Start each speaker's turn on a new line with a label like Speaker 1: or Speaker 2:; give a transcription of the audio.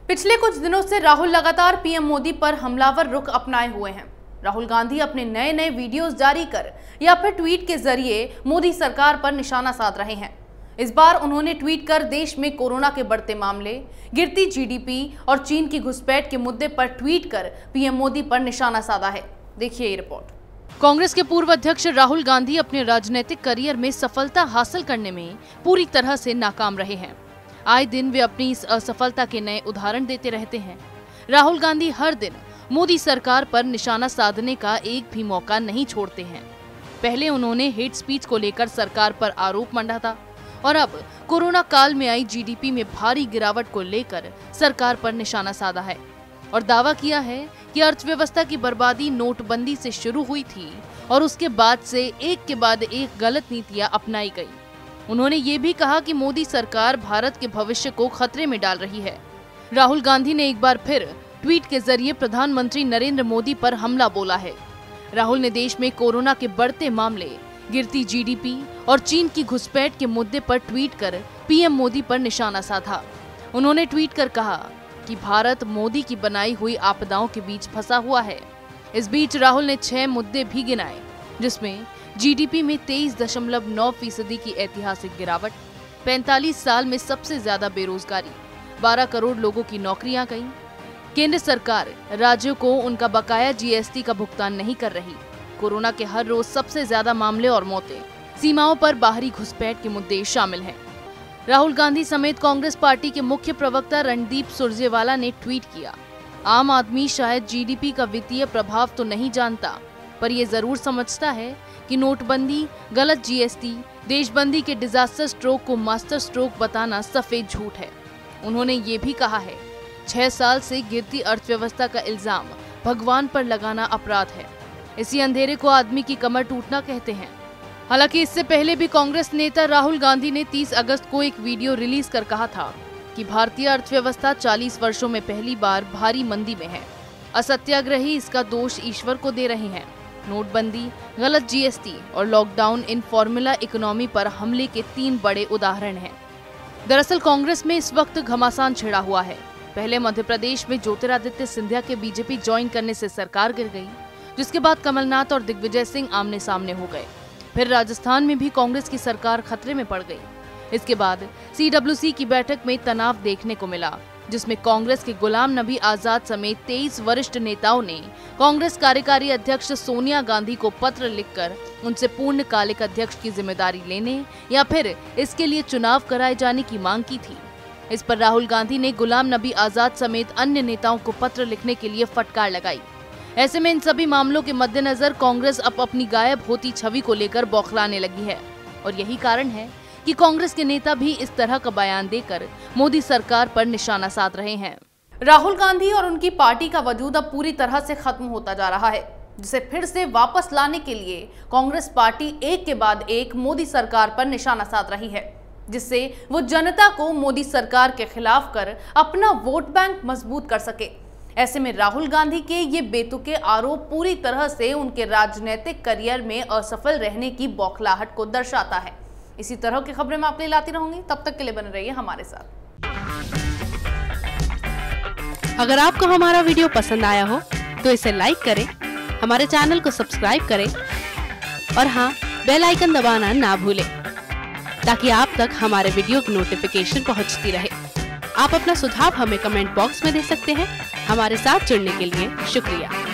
Speaker 1: पिछले कुछ दिनों से राहुल लगातार पीएम मोदी पर हमलावर रुख अपनाए हुए हैं। राहुल गांधी अपने नए नए वीडियोस जारी कर या फिर ट्वीट के जरिए मोदी सरकार पर निशाना साध रहे हैं। इस बार उन्होंने ट्वीट कर देश में कोरोना के बढ़ते मामले, गिरती जीडीपी और चीन की घुसपैठ के मुद्दे पर ट्वीट कर पीएम मोदी पर निशाना साधा है। देखिए ये रिपोर्ट। कांग्रेस के पूर्व अध्यक्ष राहुल गांधी अपने राजनीतिक करियर में सफलता हासिल करने में पूरी तरह से नाकाम रहे हैं। आए दिन वे अपनी इस असफलता के नए उदाहरण देते रहते हैं। राहुल गांधी हर दिन मोदी सरकार पर निशाना साधने का एक भी मौका नहीं छोड़ते हैं। पहले उन्होंने हेट स्पीच को लेकर सरकार पर आरोप मंडा था और अब कोरोना काल में आई जीडीपी में भारी गिरावट को लेकर सरकार पर निशाना साधा है और दावा किया है कि अर्थव्यवस्था की बर्बादी नोटबंदी से शुरू हुई थी और उसके बाद से एक के बाद एक गलत नीतियां अपनाई गई। उन्होंने ये भी कहा कि मोदी सरकार भारत के भविष्य को खतरे में डाल रही है। राहुल गांधी ने एक बार फिर ट्वीट के जरिए प्रधानमंत्री नरेंद्र मोदी पर हमला बोला है। राहुल ने देश में कोरोना के बढ़ते मामले, गिरती जीडीपी और चीन की घुसपैठ के मुद्दे पर ट्वीट कर पीएम मोदी पर निशाना साधा। उन्होंने ट्वीट कर कहा कि भारत मोदी की बनाई हुई आपदाओं के बीच फंसा हुआ है। इस बीच राहुल ने 6 मुद्दे भी गिनाए, जिसमें जीडीपी में 23.9% की ऐतिहासिक गिरावट, 45 साल में सबसे ज्यादा बेरोजगारी, 12 करोड़ लोगों की नौकरियां गईं, केंद्र सरकार राज्यों को उनका बकाया जीएसटी का भुगतान नहीं कर रही, कोरोना के हर रोज सबसे ज्यादा मामले और मौतें, सीमाओं पर बाहरी घुसपैठ के मुद्दे शामिल हैं। राहुल गांधी समेत कांग्रेस पार्टी के मुख्य प्रवक्ता रणदीप सुरजेवाला ने ट्वीट किया, आम आदमी शायद जीडीपी का वित्तीय प्रभाव तो नहीं जानता, पर ये जरूर समझता है कि नोटबंदी, गलत जीएसटी, देशबंदी के डिजास्टर स्ट्रोक को मास्टर स्ट्रोक बताना सफेद झूठ है। उन्होंने ये भी कहा है, 6 साल से गिरती अर्थव्यवस्था का इल्जाम भगवान पर लगाना अपराध है। इसी अंधेरे को आदमी की कमर टूटना कहते हैं। हालांकि इससे पहले भी कांग्रेस नेता राहुल गांधी ने 30 अगस्त को एक वीडियो रिलीज कर कहा था कि भारतीय अर्थव्यवस्था 40 वर्षों में पहली बार भारी मंदी में है। असत्याग्रही इसका दोष ईश्वर को दे रहे हैं। नोटबंदी, गलत जीएसटी और लॉकडाउन इन फॉर्मूला इकोनॉमी पर हमले के 3 बड़े उदाहरण हैं। दरअसल कांग्रेस में इस वक्त घमासान छिड़ा हुआ है। पहले मध्य प्रदेश में ज्योतिरादित्य सिंधिया के बीजेपी ज्वाइन करने से सरकार गिर गई, जिसके बाद कमलनाथ और दिग्विजय सिंह आमने सामने हो गए। फिर राजस्थान में भी कांग्रेस की सरकार खतरे में पड़ गई। इसके बाद सीडब्ल्यूसी की बैठक में तनाव देखने को मिला, जिसमें कांग्रेस के गुलाम नबी आजाद समेत 23 वरिष्ठ नेताओं ने कांग्रेस कार्यकारी अध्यक्ष सोनिया गांधी को पत्र लिखकर उनसे पूर्णकालिक अध्यक्ष की जिम्मेदारी लेने या फिर इसके लिए चुनाव कराए जाने की मांग की थी। इस पर राहुल गांधी ने गुलाम नबी आजाद समेत अन्य नेताओं को पत्र लिखने के लिए फटकार लगाई। ऐसे में इन सभी मामलों के मद्देनजर कांग्रेस अब अपनी गायब होती छवि को लेकर बौखलाने लगी है और यही कारण है कि कांग्रेस के नेता भी इस तरह का बयान देकर मोदी सरकार पर निशाना साध रहे हैं। राहुल गांधी और उनकी पार्टी का वजूद अब पूरी तरह से खत्म होता जा रहा है, जिसे फिर से वापस लाने के लिए कांग्रेस पार्टी एक के बाद एक मोदी सरकार पर निशाना साध रही है, जिससे वो जनता को मोदी सरकार के खिलाफ कर अपना वोट बैंक मजबूत कर सके। ऐसे में राहुल गांधी के ये बेतुके आरोप पूरी तरह से उनके राजनीतिक करियर में असफल रहने की बौखलाहट को दर्शाता है। इसी तरह की खबरें मैं आपके लिए लाती रहूंगी, तब तक के लिए बने रहिए हमारे साथ।
Speaker 2: अगर आपको हमारा वीडियो पसंद आया हो तो इसे लाइक करें, हमारे चैनल को सब्सक्राइब करें और हाँ, बेल आइकन दबाना ना भूलें ताकि आप तक हमारे वीडियो की नोटिफिकेशन पहुंचती रहे। आप अपना सुझाव हमें कमेंट बॉक्स में दे सकते हैं। हमारे साथ जुड़ने के लिए शुक्रिया।